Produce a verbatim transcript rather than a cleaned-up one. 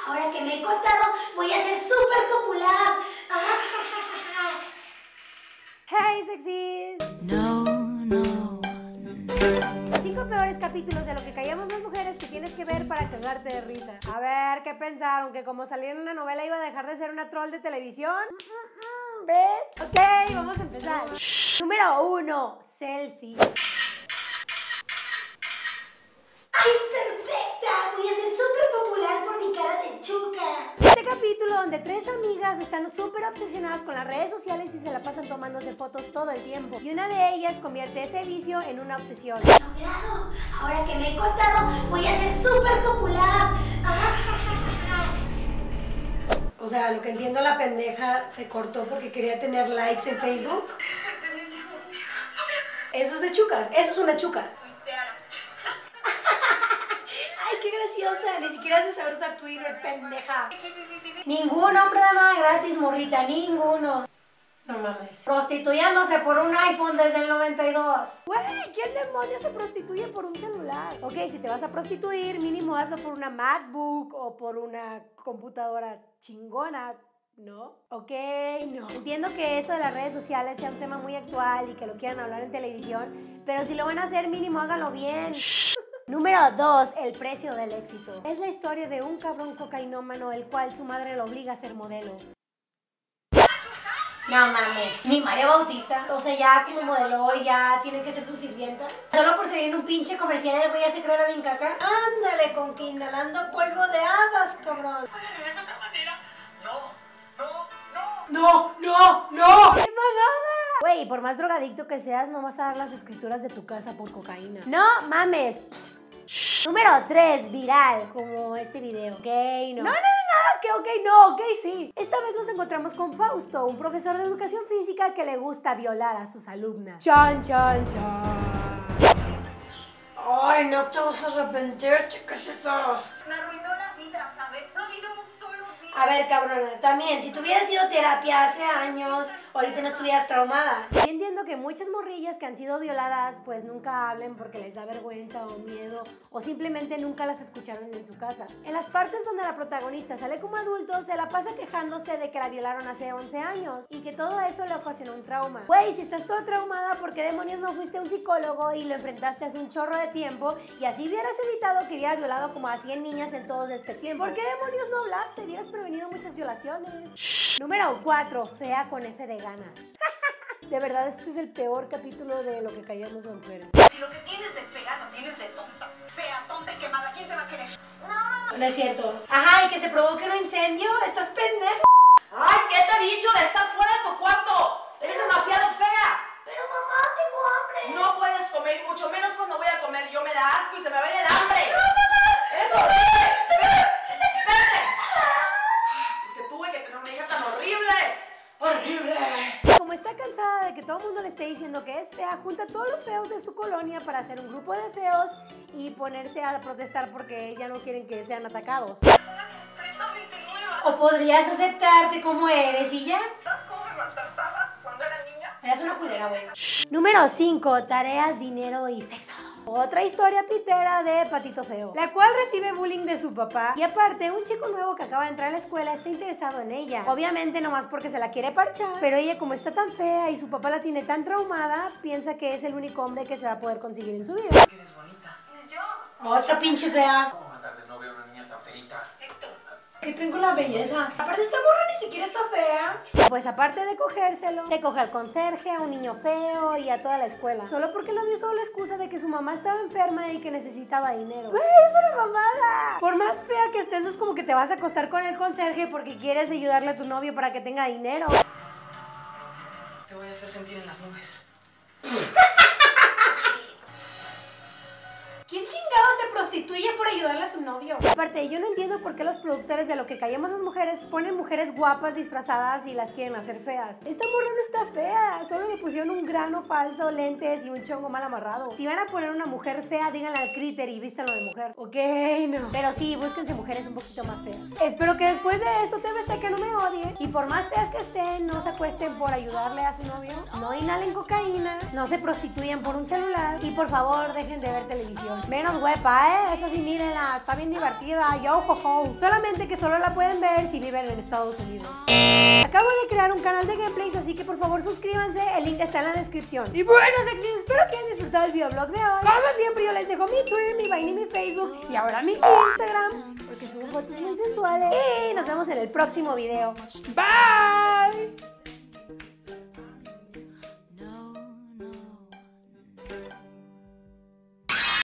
ahora que me he cortado, voy a ser súper popular. Hey, sexys. No, no, no. Cinco peores capítulos de Lo que callamos las mujeres que tienes que ver para cagarte de risa. A ver, ¿qué pensaron? ¿Que como salía en una novela iba a dejar de ser una troll de televisión? Mm, mm, bitch. Ok, vamos a empezar. Número uno, selfie. ¡Ay, perfecta! Voy a ser súper popular por mi cara de chuca. Este capítulo donde tres amigas están súper obsesionadas con las redes sociales y se la pasan tomándose fotos todo el tiempo. Y una de ellas convierte ese vicio en una obsesión. ¡Logrado! Ahora que me he cortado, voy a ser súper popular. O sea, lo que entiendo, la pendeja se cortó porque quería tener likes en Facebook. Eso es de chucas, eso es una chuca. ¡Ay, qué graciosa! Ni siquiera has de saber usar Twitter, pendeja. Sí, sí, sí, sí. Ningún hombre da nada gratis, morrita, ninguno. No mames. Prostituyéndose por un iPhone desde el noventa y dos. Güey, ¿quién demonios se prostituye por un celular? Ok, si te vas a prostituir, mínimo hazlo por una MacBook o por una computadora chingona, ¿no? Ok, no. Entiendo que eso de las redes sociales sea un tema muy actual y que lo quieran hablar en televisión, pero si lo van a hacer, mínimo háganlo bien. Número dos, el precio del éxito. Es la historia de un cabrón cocainómano el cual su madre lo obliga a ser modelo. No mames, ni María Bautista. O sea, ya como modeló, ya tiene que ser su sirvienta. Solo por salir en un pinche comercial, el güey ya se cree la bien caca. Ándale, con que inhalando polvo de hadas, cabrón. ¿Puede arreglar de otra manera? No, no, no. ¡No, no, no! ¡Qué mamada! Güey, por más drogadicto que seas, no vas a dar las escrituras de tu casa por cocaína. ¡No mames! Número tres, viral, como este video. Ok, no. No, no, no, no, que ok, no, ok, sí. Esta vez nos encontramos con Fausto, un profesor de educación física que le gusta violar a sus alumnas. Chan, chan, chan. Ay, no te vas a arrepentir, chiquitita. Me arruinó la vida, ¿sabes? No ha habido un solo día. A ver, cabrona, también, si tuvieras ido a terapia hace años, ahorita no estuvieras traumada. Y entiendo que muchas morrillas que han sido violadas, pues nunca hablen porque les da vergüenza o miedo, o simplemente nunca las escucharon en su casa. En las partes donde la protagonista sale como adulto, se la pasa quejándose de que la violaron hace once años, y que todo eso le ocasionó un trauma. Güey, si estás toda traumada, ¿por qué demonios no fuiste a un psicólogo y lo enfrentaste hace un chorro de tiempo, y así hubieras evitado que hubiera violado como a cien niñas en todo este tiempo? ¿Por qué demonios no hablaste? Hubieras prevenido muchas violaciones. Número cuatro, fea con F de ganas. De verdad, este es el peor capítulo de Lo que callamos las mujeres. Si lo que tienes de fea no tienes de tonta. Fea, tonta y quemada, ¿quién te va a querer? No. No es cierto. Ajá, y que se provoque un incendio. ¿Estás pendejo? Ay, ¿qué te he dicho de estar fuera de tu cuarto? Eres demasiado fea. Pero mamá, tengo hambre. No puedes comer, y mucho menos cuando voy a comer. Yo me da asco y se me va a ir el hambre. ¡No, mamá! ¡Eres horrible! ¡Vete! ¡Vete! Porque tuve que tener una hija tan horrible. ¡Horrible! Como está cansada de que todo el mundo le esté diciendo que es fea, junta a todos los feos de su colonia para hacer un grupo de feos y ponerse a protestar porque ya no quieren que sean atacados. Soy completamente nueva. O podrías aceptarte como eres y ya. ¿Sabes cómo me maltratabas cuando era niña? Eres una culera, güey. Número cinco, tareas, dinero y sexo. Otra historia pitera de Patito Feo, la cual recibe bullying de su papá. Y aparte, un chico nuevo que acaba de entrar a la escuela está interesado en ella. Obviamente nomás porque se la quiere parchar, pero ella, como está tan fea y su papá la tiene tan traumada, piensa que es el único hombre que se va a poder conseguir en su vida. Eres bonita. Yo. Otra pinche fea. ¿Cómo matar de novia a una niña tan feita? Héctor. ¿Qué creen con la belleza? Aparte, esta morra ni siquiera está fea. Pues aparte de cogérselo, se coge al conserje, a un niño feo y a toda la escuela. Solo porque lo vio usó la excusa de que su mamá estaba enferma y que necesitaba dinero. ¡Güey, es una mamada! Por más fea que estés, no es como que te vas a acostar con el conserje porque quieres ayudarle a tu novio para que tenga dinero. Te voy a hacer sentir en las nubes. ¿Quién chingado se prostituye por ayudarle a su novio? Aparte, yo no entiendo por qué los productores de Lo que callamos las mujeres ponen mujeres guapas disfrazadas y las quieren hacer feas. Esta morra no está fea, solo le pusieron un grano falso, lentes y un chongo mal amarrado. Si van a poner una mujer fea, díganle al critter y vístanlo de mujer. Ok, no. Pero sí, búsquense mujeres un poquito más feas. Espero que después de esto T V Azteca no me odie y por más feas que estén, no se acuesten por ayudarle a su novio, no inhalen cocaína, no se prostituyan por un celular y por favor dejen de ver televisión. Menos huepa, ¿eh? Esa sí, mira. mírenla, está bien divertida, yo ho, ho. Solamente que solo la pueden ver si viven en Estados Unidos. Acabo de crear un canal de gameplays, así que por favor suscríbanse, el link está en la descripción. Y bueno, sexys, espero que hayan disfrutado el videoblog de hoy. Como siempre, yo les dejo mi Twitter, mi Vine y mi Facebook, y ahora mi Instagram, porque subo fotos muy sensuales. Y nos vemos en el próximo video. Bye.